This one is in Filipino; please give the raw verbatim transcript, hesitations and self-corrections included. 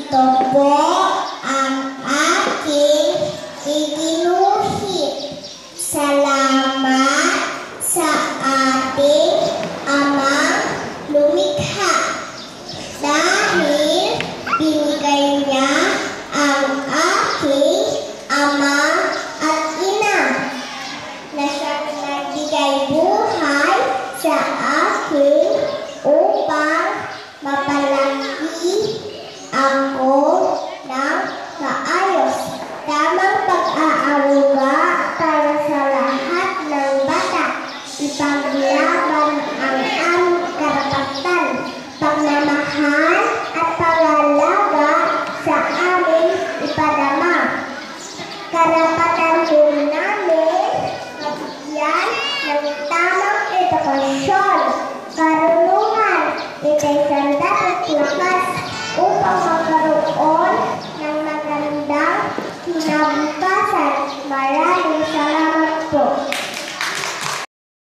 Ito po ang aking iginuhit. Salamat sa ating Amang lumikha. Dahil binigay niya ang aking ama at ina na siyang nagbigay buhay sa akin upang mapalaki ako ng maayos. Tamang pag-aaruga para sa lahat ng bata. Ipaglaban ang aming karapatan, pagmamahal at pag-alaga sa aming ipadama. Karapatan din namin mabigyan ng tamang edukasyon, karunungan, ikay sanda at lakas upang